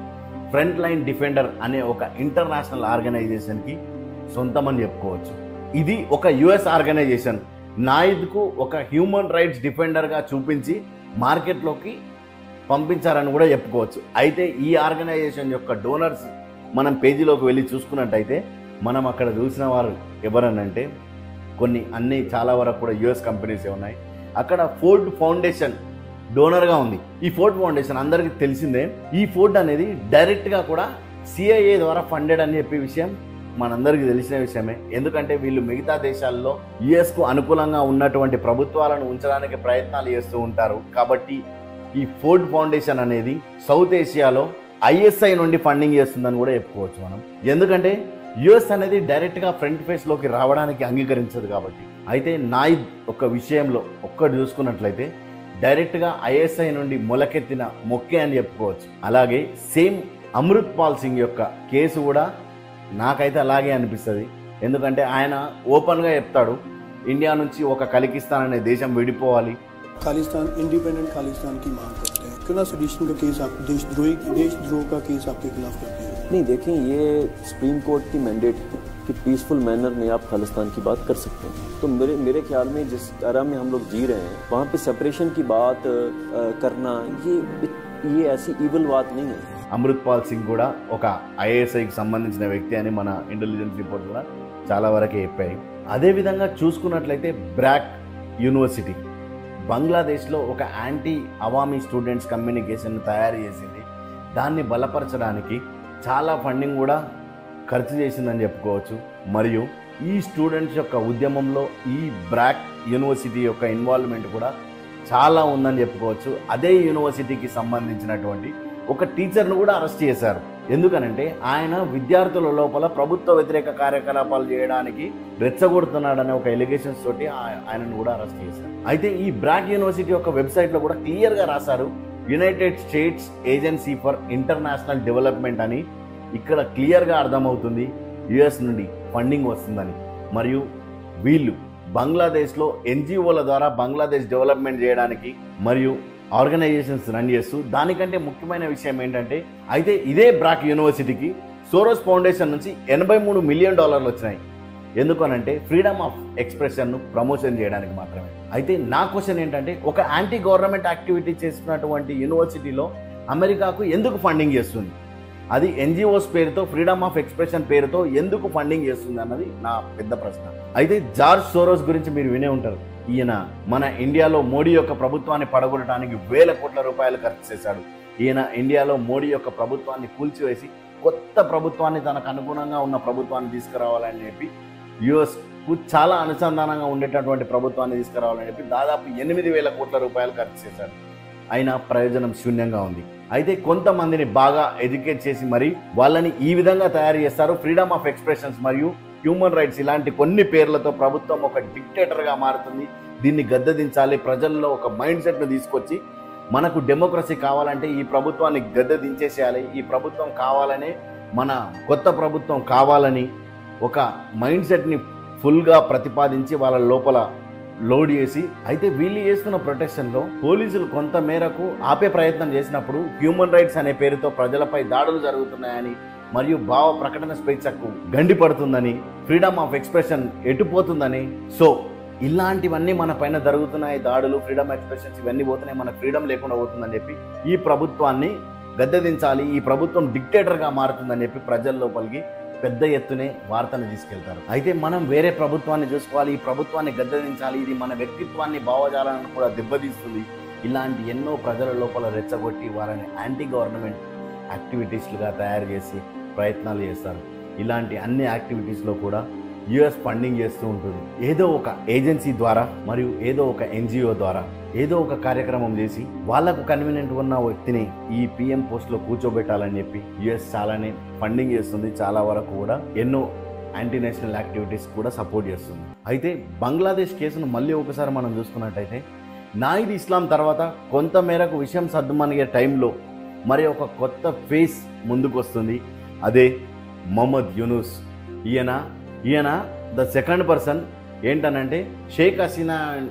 ఫ్రంట్ లైన్ డిఫెండర్ అనే ఒక ఇంటర్నేషనల్ ఆర్గనైజేషన్కి సొంతమని చెప్పుకోవచ్చు. ఇది ఒక యుఎస్ ఆర్గనైజేషన్ నాయిద్కు ఒక హ్యూమన్ రైట్స్ డిఫెండర్గా చూపించి మార్కెట్లోకి పంపించారని కూడా చెప్పుకోవచ్చు. అయితే ఈ ఆర్గనైజేషన్ యొక్క డోనర్స్ మనం పేజీలోకి వెళ్ళి చూసుకున్నట్టయితే మనం అక్కడ చూసిన వారు ఎవరనంటే కొన్ని అన్ని చాలా వరకు కూడా యుఎస్ కంపెనీసే ఉన్నాయి. అక్కడ ఫోర్డ్ ఫౌండేషన్ డోనర్గా ఉంది. ఈ ఫోర్డ్ ఫౌండేషన్ అందరికీ తెలిసిందే. ఈ ఫోర్డ్ అనేది డైరెక్ట్గా కూడా సిఐఏ ద్వారా ఫండెడ్ అని చెప్పే విషయం మనందరికీ తెలిసిన విషయమే. ఎందుకంటే వీళ్ళు మిగతా దేశాల్లో యుఎస్కు అనుకూలంగా ఉన్నటువంటి ప్రభుత్వాలను ఉంచడానికి ప్రయత్నాలు చేస్తూ ఉంటారు. కాబట్టి ఈ ఫోర్డ్ ఫౌండేషన్ అనేది సౌత్ ఏషియాలో ఐఎస్ఐ నుండి ఫండింగ్ చేస్తుందని కూడా చెప్పుకోవచ్చు మనం. ఎందుకంటే యుఎస్ అనేది డైరెక్ట్గా ఫ్రంట్ ఫేస్లోకి రావడానికి అంగీకరించదు కాబట్టి. అయితే నాయిద్ ఒక విషయంలో ఒక్కటి చూసుకున్నట్లయితే డైరెక్ట్గా ఐఎస్ఐ నుండి మొలకెత్తిన మొక్కే అని చెప్పుకోవచ్చు. అలాగే సేమ్ అమృత్ పాల్ సింగ్ యొక్క కేసు కూడా నాకైతే అలాగే అనిపిస్తుంది. ఎందుకంటే ఆయన ఓపెన్గా చెప్తాడు ఇండియా నుంచి ఒక ఖలిస్తాన్ అనే దేశం విడిపోవాలి, खालिस्तान इंडिपेंडेंट खालिस्तान की मांग करते हैं। क्यों ना सेडिशन का केस आप देशद्रोही देशद्रोह का केस आपके खिलाफ करते हैं? नहीं, देखिए ये सुप्रीम कोर्ट की मैंडेट है कि पीसफुल मैनर में आप खालिस्तान की बात कर सकते हैं. तो मेरे मेरे ख्याल में जिस एरा में हम लोग जी रहे हैं वहाँ पे सेपरेशन की बात आ, करना ये ये ऐसी ఈవిల్ बात नहीं है. అమృత్ పాల్ సింగ్ కూడా ఒక ఐఏఎస్ఐకి సంబంధించిన వ్యక్తి అని మన ఇంటెలిజెన్స్ రిపోర్ట్ కూడా చాలా వరకే చెప్పాయి. అదేవిధంగా చూసుకున్నట్లయితే బ్రాక్ యూనివర్సిటీ బంగ్లాదేశ్లో ఒక యాంటీ అవామీ స్టూడెంట్స్ కమ్యూనికేషన్ తయారు చేసింది. దాన్ని బలపరచడానికి చాలా ఫండింగ్ కూడా ఖర్చు చేసిందని చెప్పుకోవచ్చు. మరియు ఈ స్టూడెంట్స్ యొక్క ఉద్యమంలో ఈ బ్రాక్ యూనివర్సిటీ యొక్క ఇన్వాల్వ్మెంట్ కూడా చాలా ఉందని చెప్పుకోవచ్చు. అదే యూనివర్సిటీకి సంబంధించినటువంటి ఒక టీచర్ను కూడా అరెస్ట్ చేశారు. ఎందుకనంటే ఆయన విద్యార్థుల లోపల ప్రభుత్వ వ్యతిరేక కార్యకలాపాలు చేయడానికి రెచ్చగొడుతున్నాడనే ఒక ఎలిగేషన్స్ తోటి ఆయనను కూడా అరెస్ట్ చేశారు. అయితే ఈ బ్రాక్ యూనివర్సిటీ యొక్క వెబ్సైట్లో కూడా క్లియర్గా రాశారు United States agency for international development అని. ఇక్కడ క్లియర్గా అర్థమవుతుంది యుఎస్ నుండి ఫండింగ్ వస్తుందని. మరియు వీళ్ళు బంగ్లాదేశ్లో ఎన్జిఓల ద్వారా బంగ్లాదేశ్ డెవలప్మెంట్ చేయడానికి మరియు ఆర్గనైజేషన్స్ రన్ చేస్తూ, దానికంటే ముఖ్యమైన విషయం ఏంటంటే అయితే ఇదే బ్రాక్ యూనివర్సిటీకి సోరోస్ ఫౌండేషన్ నుంచి ఎనభై మూడు మిలియన్ డాలర్లు వచ్చినాయి. ఎందుకనంటే ఫ్రీడమ్ ఆఫ్ ఎక్స్ప్రెషన్ను ప్రమోషన్ చేయడానికి మాత్రమే. అయితే నా క్వశ్చన్ ఏంటంటే ఒక యాంటీ గవర్నమెంట్ యాక్టివిటీ చేస్తున్నటువంటి యూనివర్సిటీలో అమెరికాకు ఎందుకు ఫండింగ్ చేస్తుంది? అది ఎన్జిఓస్ పేరుతో, ఫ్రీడమ్ ఆఫ్ ఎక్స్ప్రెషన్ పేరుతో ఎందుకు ఫండింగ్ చేస్తుంది అన్నది నా పెద్ద ప్రశ్న. అయితే జార్జ్ సోరోస్ గురించి మీరు వినే ఉంటారు. ఈయన మన ఇండియాలో మోడీ యొక్క ప్రభుత్వాన్ని పడగొట్టడానికి వేల కోట్ల రూపాయలు ఖర్చు చేశాడు. ఈయన ఇండియాలో మోడీ యొక్క ప్రభుత్వాన్ని కూల్చివేసి కొత్త ప్రభుత్వాన్ని, తనకు అనుగుణంగా ఉన్న ప్రభుత్వాన్ని తీసుకురావాలని చెప్పి, యుఎస్కు చాలా అనుసంధానంగా ఉండేటటువంటి ప్రభుత్వాన్ని తీసుకురావాలని చెప్పి దాదాపు ఎనిమిది వేల కోట్ల రూపాయలు ఖర్చు చేశాడు. అయినా ప్రయోజనం శూన్యంగా ఉంది. అయితే కొంతమందిని బాగా ఎడ్యుకేట్ చేసి మరి వాళ్ళని ఈ విధంగా తయారు చేస్తారు. ఫ్రీడమ్ ఆఫ్ ఎక్స్ప్రెషన్స్ మరియు హ్యూమన్ రైట్స్ ఇలాంటి కొన్ని పేర్లతో ప్రభుత్వం ఒక డిక్టేటర్గా మారుతుంది. దీన్ని గద్దెదించాలి, ప్రజల్లో ఒక మైండ్ సెట్ను తీసుకొచ్చి మనకు డెమోక్రసీ కావాలంటే ఈ ప్రభుత్వాన్ని గద్దె దించేసేయాలి, ఈ ప్రభుత్వం కావాలనే మన కొత్త ప్రభుత్వం కావాలని ఒక మైండ్ సెట్ని ఫుల్గా ప్రతిపాదించి వాళ్ళ లోపల లోడ్ చేసి, అయితే వీళ్ళు చేస్తున్న ప్రొటెక్షన్లో పోలీసులు కొంత మేరకు ఆపే ప్రయత్నం చేసినప్పుడు హ్యూమన్ రైట్స్ అనే పేరుతో ప్రజలపై దాడులు జరుగుతున్నాయని మరియు భావ ప్రకటన స్వేచ్ఛకు గండి పడుతుందని, ఫ్రీడమ్ ఆఫ్ ఎక్స్ప్రెషన్ ఎటుపోతుందని, సో ఇలాంటివన్నీ మన పైన జరుగుతున్నాయి, దాడులు, ఫ్రీడమ్ ఎక్స్ప్రెషన్స్ ఇవన్నీ పోతున్నాయి, మన ఫ్రీడమ్ లేకుండా పోతుందని చెప్పి ఈ ప్రభుత్వాన్ని గద్దెదించాలి, ఈ ప్రభుత్వం డిక్టేటర్గా మారుతుందని చెప్పి ప్రజల లోపలికి పెద్ద ఎత్తునే వార్తను తీసుకెళ్తారు. అయితే మనం వేరే ప్రభుత్వాన్ని చూసుకోవాలి, ఈ ప్రభుత్వాన్ని గద్దెదించాలి, ఇది మన వ్యక్తిత్వాన్ని, భావజాలను కూడా దెబ్బతీస్తుంది. ఇలాంటి ఎన్నో ప్రజల లోపల రెచ్చగొట్టి వారిని యాంటీ గవర్నమెంట్ యాక్టివిటీస్లుగా తయారు చేసి ప్రయత్నాలు చేస్తారు. ఇలాంటి అన్ని యాక్టివిటీస్లో కూడా యుఎస్ ఫండింగ్ చేస్తూ ఉంటుంది. ఏదో ఒక ఏజెన్సీ ద్వారా మరియు ఏదో ఒక ఎన్జిఓ ద్వారా ఏదో ఒక కార్యక్రమం చేసి వాళ్లకు కన్వీనియంట్ ఉన్న వ్యక్తిని ఈ పిఎం పోస్ట్లో కూర్చోబెట్టాలని చెప్పి యుఎస్ చాలానే ఫండింగ్ చేస్తుంది. చాలా వరకు కూడా ఎన్నో యాంటీ నేషనల్ యాక్టివిటీస్ కూడా సపోర్ట్ చేస్తుంది. అయితే బంగ్లాదేశ్ కేసును మళ్ళీ ఒకసారి మనం చూసుకున్నట్టయితే నాయిద్ ఇస్లాం తర్వాత కొంత మేరకు విషయం సర్దుమనిగే టైంలో మరి ఒక కొత్త ఫేస్ ముందుకు వస్తుంది. అదే మొహమ్మద్ యూనుస్. ఈయన ఈయన ద సెకండ్ పర్సన్. ఏంటనంటే షేక్ హసీనా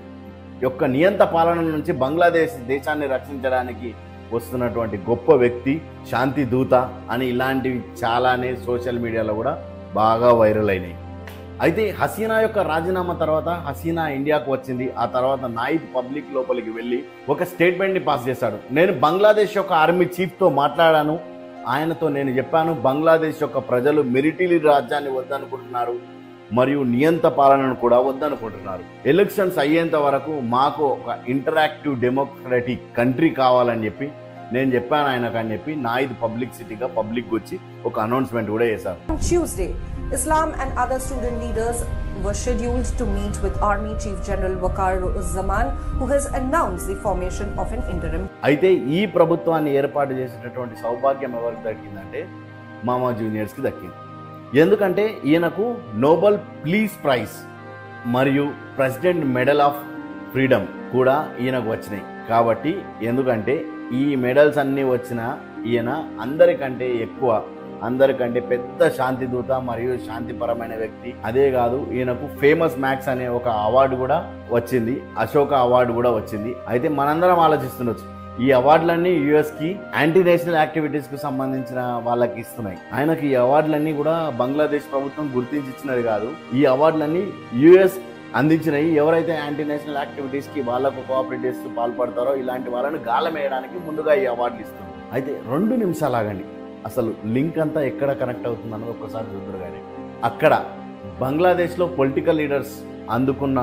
యొక్క నియంత పాలన నుంచి బంగ్లాదేశ్ దేశాన్ని రక్షించడానికి వస్తున్నటువంటి గొప్ప వ్యక్తి, శాంతి దూత అని ఇలాంటివి చాలానే సోషల్ మీడియాలో కూడా బాగా వైరల్ అయినాయి. అయితే హసీనా యొక్క రాజీనామా తర్వాత హసీనా ఇండియాకు వచ్చింది. ఆ తర్వాత నాయిద్ పబ్లిక్ లోపలికి వెళ్ళి ఒక స్టేట్మెంట్ని పాస్ చేశాడు. నేను బంగ్లాదేశ్ యొక్క ఆర్మీ చీఫ్తో మాట్లాడాను, ఆయనతో నేను చెప్పాను బంగ్లాదేశ్ యొక్క ప్రజలు మిలిటరీ రాజ్యాన్ని వద్దనుకుంటున్నారు మరియు నియంత పాలనను కూడా వద్దనుకుంటున్నారు. ఎలక్షన్స్ అయ్యేంత వరకు మాకు ఒక ఇంటరాక్టివ్ డెమోక్రటిక్ కంట్రీ కావాలని చెప్పి నేను చెప్పాను ఆయనకు అని చెప్పి నాయిద్ పబ్లిక్ సిటీగా పబ్లిక్ వచ్చి ఒక అనౌన్స్మెంట్ కూడా చేశారు. Tuesday, Islam and other student leaders were scheduled to meet with Army Chief General Waqar Zaman, who has announced the formation of an interim. అయితే ఈ ప్రభుత్వాన్ని ఏర్పాటు చేసేటటువంటి సౌభాగ్యం ఎవరికి దక్కిందంటే మామా జూనియర్స్కి దక్కింది. ఎందుకంటే ఈయనకు నోబెల్ పీస్ ప్రైజ్ మరియు ప్రెసిడెంట్ మెడల్ ఆఫ్ ఫ్రీడమ్ కూడా ఈయనకు వచ్చినాయి. కాబట్టి ఎందుకంటే ఈ మెడల్స్ అన్నీ వచ్చిన ఈయన అందరికంటే ఎక్కువ, అందరికంటే పెద్ద శాంతి దూత మరియు శాంతిపరమైన వ్యక్తి. అదే కాదు, ఈయనకు ఫేమస్ మ్యాక్స్ అనే ఒక అవార్డు కూడా వచ్చింది, అశోక అవార్డు కూడా వచ్చింది. అయితే మనందరం ఆలోచిస్తుండొచ్చు, ఈ అవార్డులన్నీ యుఎస్కి యాంటీ నేషనల్ యాక్టివిటీస్కి సంబంధించిన వాళ్ళకి ఇస్తున్నాయి. ఆయనకి ఈ అవార్డులన్నీ కూడా బంగ్లాదేశ్ ప్రభుత్వం గుర్తించి ఇచ్చినది కాదు, ఈ అవార్డులన్నీ యుఎస్ అందించినవి. ఎవరైతే యాంటీ నేషనల్ యాక్టివిటీస్కి వాళ్ళకు కోఆపరేట్ చేస్తూ పాల్పడతారో ఇలాంటి వాళ్ళని గాలం వేయడానికి ముందుగా ఈ అవార్డులు ఇస్తుంది. అయితే రెండు నిమిషాలు ఆగండి, అసలు లింక్ అంతా ఎక్కడ కనెక్ట్ అవుతుందన్నది ఒక్కసారి చూద్దరు. కానీ అక్కడ బంగ్లాదేశ్లో పొలిటికల్ లీడర్స్ అందుకున్న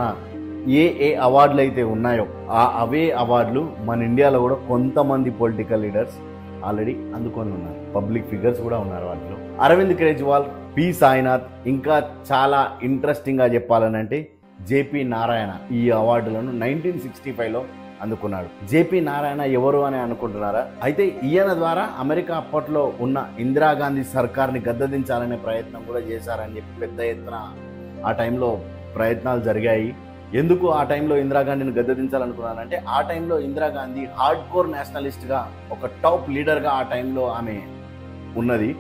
ఏ ఏ అవార్డులు అయితే ఉన్నాయో ఆ అవే అవార్డులు మన ఇండియాలో కూడా కొంతమంది పొలిటికల్ లీడర్స్ ఆల్రెడీ అందుకొని ఉన్నారు. పబ్లిక్ ఫిగర్స్ కూడా ఉన్నారు వాటిలో. అరవింద్ కేజ్రీవాల్, పి సాయినాథ్, ఇంకా చాలా ఇంట్రెస్టింగ్గా చెప్పాలని అంటే జేపీ నారాయణ ఈ అవార్డులను నైన్టీన్ సిక్స్టీ ఫైవ్లో అందుకున్నాడు. జేపీ నారాయణ ఎవరు అని అనుకుంటున్నారా? అయితే ఈయన ద్వారా అమెరికా అప్పట్లో ఉన్న ఇందిరాగాంధీ సర్కార్ని గద్దెదించాలనే ప్రయత్నం కూడా చేశారని చెప్పి పెద్ద ఎత్తున ఆ టైంలో ప్రయత్నాలు జరిగాయి. ఎందుకు ఆ టైంలో ఇందిరాగాంధీని గద్దెదించాలనుకున్నారంటే ఆ టైంలో ఇందిరాగాంధీ హార్డ్ కోర్ నేషనలిస్ట్గా ఒక టాప్ లీడర్గా ఆ టైంలో ఆమె ఉన్నది.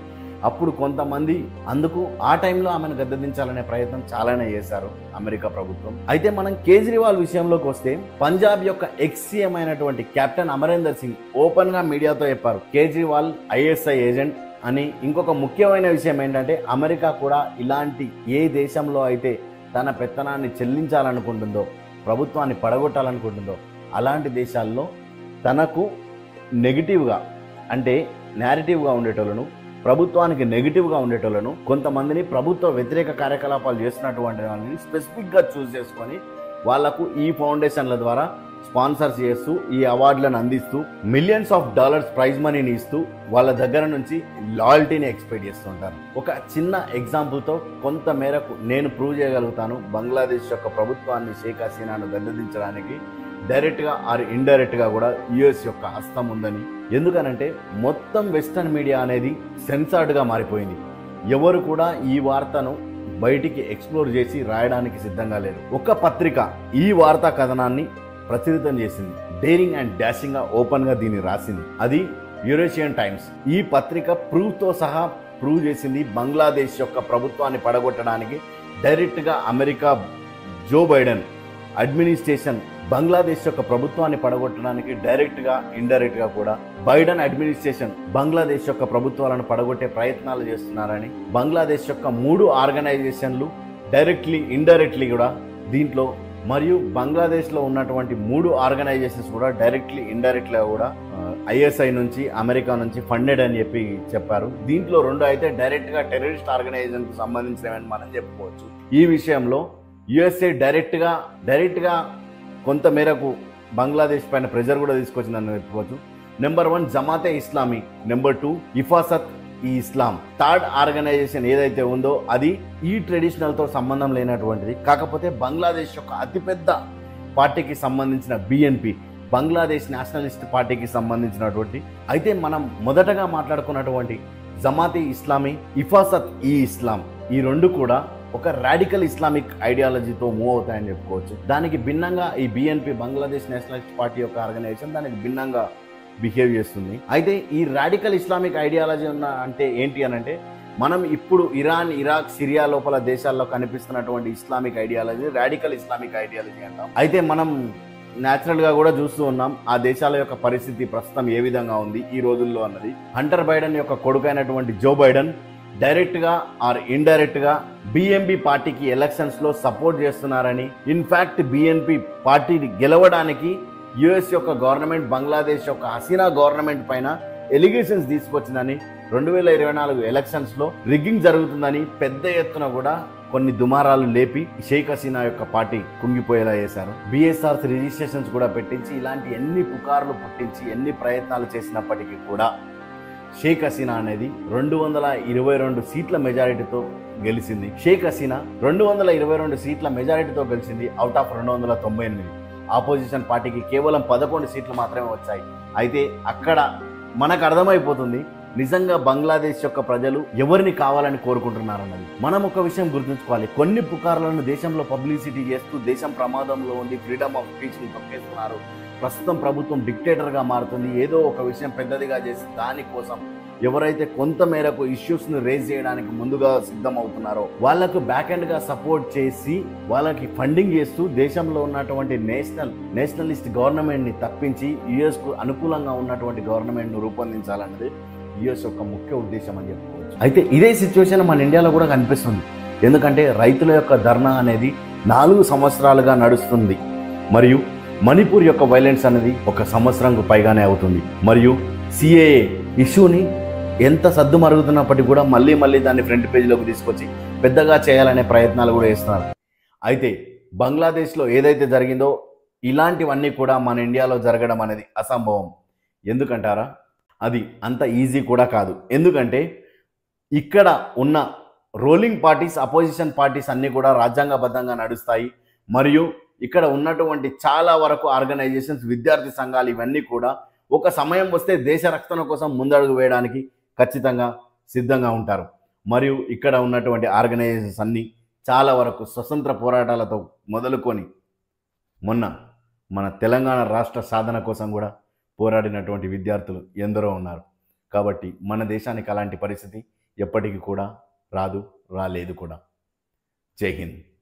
అప్పుడు కొంతమంది అందుకు ఆ టైంలో ఆమెను గద్దెదించాలనే ప్రయత్నం చాలానే చేశారు అమెరికా ప్రభుత్వం. అయితే మనం కేజ్రీవాల్ విషయంలోకి వస్తే పంజాబ్ యొక్క ఎక్స్ సీఎం అయినటువంటి కెప్టెన్ అమరేందర్ సింగ్ ఓపెన్ గా మీడియాతో చెప్పారు కేజ్రీవాల్ ఐఎస్ఐ ఏజెంట్ అని. ఇంకొక ముఖ్యమైన విషయం ఏంటంటే అమెరికా కూడా ఇలాంటి ఏ దేశంలో అయితే తన పెత్తనాన్ని చెల్లించాలనుకుంటుందో, ప్రభుత్వాన్ని పడగొట్టాలనుకుంటుందో అలాంటి దేశాల్లో తనకు నెగిటివ్గా అంటే నేరేటివ్గా ఉండేటోళ్ళను, ప్రభుత్వానికి నెగిటివ్గా ఉండేటోళ్ళను, కొంతమందిని ప్రభుత్వ వ్యతిరేక కార్యకలాపాలు చేస్తున్నటువంటి వాళ్ళని స్పెసిఫిక్గా చూస్ చేసుకొని వాళ్లకు ఈ ఫౌండేషన్ల ద్వారా స్పాన్సర్స్ చేస్తూ ఈ అవార్డులను అందిస్తూ మిలియన్స్ ఆఫ్ డాలర్స్ ప్రైజ్ మనీని ఇస్తూ వాళ్ళ దగ్గర నుంచి లాయల్టీని ఎక్స్పెక్ట్ చేస్తుంటారు. ఒక చిన్న ఎగ్జాంపుల్తో కొంత మేరకు నేను ప్రూవ్ చేయగలుగుతాను బంగ్లాదేశ్ యొక్క ప్రభుత్వాన్ని షేక్ హసీనాను గద్దెదించడానికి డైరెక్ట్గా ఆర్ ఇండైరెక్ట్గా కూడా యుఎస్ యొక్క హస్తం ఉందని. ఎందుకనంటే మొత్తం వెస్టర్న్ మీడియా అనేది సెన్సార్డ్గా మారిపోయింది. ఎవరు కూడా ఈ వార్తను బయటికి ఎక్స్ప్లోర్ చేసి రాయడానికి సిద్ధంగా లేరు. ఒక పత్రిక ఈ వార్తా కథనాన్ని ప్రచురితం చేసింది, డేరింగ్ అండ్ డాషింగ్ గా ఓపెన్ గా దీన్ని రాసింది, అది యూరేషియన్ టైమ్స్. ఈ పత్రిక ప్రూఫ్ తో సహా ప్రూవ్ చేసింది బంగ్లాదేశ్ యొక్క ప్రభుత్వాన్ని పడగొట్టడానికి డైరెక్ట్ గా America Joe Biden administration Bangladesh యొక్క ప్రభుత్వాన్ని పడగొట్టడానికి డైరెక్ట్ గా ఇండైరెక్ట్ గా కూడా బైడెన్ అడ్మినిస్ట్రేషన్ బంగ్లాదేశ్ యొక్క ప్రభుత్వాలను పడగొట్టే ప్రయత్నాలు చేస్తున్నారని, బంగ్లాదేశ్ యొక్క మూడు ఆర్గనైజేషన్లు డైరెక్ట్లీ ఇండైరెక్ట్లీ కూడా దీంట్లో, మరియు బంగ్లాదేశ్లో ఉన్నటువంటి మూడు ఆర్గనైజేషన్స్ కూడా డైరెక్ట్లీ ఇండైరెక్ట్గా కూడా ఐఎస్ఐ నుంచి అమెరికా నుంచి ఫండెడ్ అని చెప్పి చెప్పారు. దీంట్లో రెండు అయితే డైరెక్ట్గా టెర్రరిస్ట్ ఆర్గనైజేషన్కు సంబంధించినవని మనం చెప్పుకోవచ్చు. ఈ విషయంలో యుఎస్ఏ డైరెక్ట్గా డైరెక్ట్గా కొంత మేరకు బంగ్లాదేశ్ పైన ప్రెజర్ కూడా తీసుకొచ్చిందని చెప్పుకోవచ్చు. Number one Jamaat Islami, number two ఇఫాసత్ ఈ ఇస్లాం. థర్డ్ ఆర్గనైజేషన్ ఏదైతే ఉందో అది ఈ ట్రెడిషనల్తో సంబంధం లేనటువంటిది. కాకపోతే బంగ్లాదేశ్ యొక్క అతిపెద్ద పార్టీకి సంబంధించిన బిఎన్పి, బంగ్లాదేశ్ నేషనలిస్ట్ పార్టీకి సంబంధించినటువంటి. అయితే మనం మొదటగా మాట్లాడుకున్నటువంటి జమాతే ఇస్లామీ, ఇఫాసత్ ఈ ఇస్లాం, ఈ రెండు కూడా ఒక రాడికల్ ఇస్లామిక్ ఐడియాలజీతో మూవ్ అవుతాయని చెప్పుకోవచ్చు. దానికి భిన్నంగా ఈ బిఎన్పి బంగ్లాదేశ్ నేషనలిస్ట్ పార్టీ యొక్క ఆర్గనైజేషన్ దానికి భిన్నంగా బిహేవ్ చేస్తుంది. అయితే ఈ రాడికల్ ఇస్లామిక్ ఐడియాలజీ ఉన్న అంటే ఏంటి అని అంటే మనం ఇప్పుడు ఇరాన్, ఇరాక్, సిరియా లోపల దేశాల్లో కనిపిస్తున్నటువంటి Islamic ideology radical Islamic ideology అంటాం. అయితే మనం న్యాచురల్ గా కూడా చూస్తూ ఉన్నాం ఆ దేశాల యొక్క పరిస్థితి ప్రస్తుతం ఏ విధంగా ఉంది ఈ రోజుల్లో అన్నది. హంటర్ బైడెన్ యొక్క కొడుకైనటువంటి జో బైడెన్ డైరెక్ట్ గా ఆర్ ఇండైరెక్ట్ గా బిఎన్పి పార్టీకి ఎలక్షన్స్ లో సపోర్ట్ చేస్తున్నారని, ఇన్ఫాక్ట్ బిఎన్పి పార్టీ గెలవడానికి యుఎస్ యొక్క గవర్నమెంట్ బంగ్లాదేశ్ యొక్క హసీనా గవర్నమెంట్ పైన ఎలిగేషన్స్ తీసుకొచ్చిందని, రెండు వేల ఇరవై నాలుగు ఎలక్షన్స్ లో రిగ్గింగ్ జరుగుతుందని పెద్ద ఎత్తున కూడా కొన్ని దుమారాలు లేపి షేక్ హసీనా యొక్క పార్టీ కుంగిపోయేలా చేశారు. బిఎస్ఆర్ రిజిస్ట్రేషన్స్ కూడా పెట్టించి ఇలాంటి ఎన్ని పుకార్లు పుట్టించి ఎన్ని ప్రయత్నాలు చేసినప్పటికీ కూడా షేక్ హసీనా అనేది రెండు వందల ఇరవై రెండు సీట్ల మెజారిటీతో గెలిచింది. షేక్ హసీనా రెండు వందల ఇరవై రెండు సీట్ల మెజారిటీతో గెలిచింది అవుట్ ఆఫ్ రెండు వందల తొంభై ఎనిమిది. ఆపోజిషన్ పార్టీకి కేవలం పదకొండు సీట్లు మాత్రమే వచ్చాయి. అయితే అక్కడ మనకు అర్థమైపోతుంది నిజంగా బంగ్లాదేశ్ యొక్క ప్రజలు ఎవరిని కావాలని కోరుకుంటున్నారన్నది. మనం ఒక విషయం గుర్తుంచుకోవాలి, కొన్ని పుకార్లను దేశంలో పబ్లిసిటీ చేస్తూ దేశం ప్రమాదంలో ఉంది, ఫ్రీడమ్ ఆఫ్ స్పీచ్ ని తొక్కేస్తున్నారు, ప్రస్తుతం ప్రభుత్వం డిక్టేటర్గా మారుతుంది, ఏదో ఒక విషయం పెద్దదిగా చేసి దానికోసం ఎవరైతే కొంత మేరకు ఇష్యూస్ ను రేజ్ చేయడానికి ముందుగా సిద్ధం అవుతున్నారో వాళ్ళకు బ్యాక్ ఎండ్ గా సపోర్ట్ చేసి వాళ్ళకి ఫండింగ్ చేస్తూ దేశంలో ఉన్నటువంటి నేషనల్ నేషనలిస్ట్ గవర్నమెంట్ ని తప్పించి యుఎస్ కు అనుకూలంగా ఉన్నటువంటి గవర్నమెంట్ ను రూపొందించాలన్నది యుఎస్ యొక్క ముఖ్య ఉద్దేశం అని చెప్పుకోవచ్చు. అయితే ఇదే సిచ్యువేషన్ మన ఇండియాలో కూడా కనిపిస్తుంది. ఎందుకంటే రైతుల యొక్క ధర్నా అనేది నాలుగు సంవత్సరాలుగా నడుస్తుంది, మరియు మణిపూర్ యొక్క వైలెన్స్ అనేది ఒక సంవత్సరంకు పైగానే అవుతుంది, మరియు సిఏఏ ఇష్యూని ఎంత సద్దు మరుగుతున్నప్పటికీ కూడా మళ్ళీ మళ్ళీ దాన్ని ఫ్రంట్ పేజీలోకి తీసుకొచ్చి పెద్దగా చేయాలనే ప్రయత్నాలు కూడా చేస్తున్నారు. అయితే బంగ్లాదేశ్లో ఏదైతే జరిగిందో ఇలాంటివన్నీ కూడా మన ఇండియాలో జరగడం అనేది అసంభవం. ఎందుకంటారా, అది అంత ఈజీ కూడా కాదు. ఎందుకంటే ఇక్కడ ఉన్న రోలింగ్ పార్టీస్, అపోజిషన్ పార్టీస్ అన్నీ కూడా రాజ్యాంగబద్ధంగా నడుస్తాయి, మరియు ఇక్కడ ఉన్నటువంటి చాలా వరకు ఆర్గనైజేషన్స్, విద్యార్థి సంఘాలు ఇవన్నీ కూడా ఒక సమయం వస్తే దేశ రక్షణ కోసం ముందడుగు వేయడానికి ఖచ్చితంగా సిద్ధంగా ఉంటారు. మరియు ఇక్కడ ఉన్నటువంటి ఆర్గనైజేషన్స్ అన్నీ చాలా వరకు స్వతంత్ర పోరాటాలతో మొదలుకొని మొన్న మన తెలంగాణ రాష్ట్ర సాధన కోసం కూడా పోరాడినటువంటి విద్యార్థులు ఎందరో ఉన్నారు. కాబట్టి మన దేశానికి అలాంటి పరిస్థితి ఎప్పటికీ కూడా రాదు, రాలేదు కూడా. జై హింద్.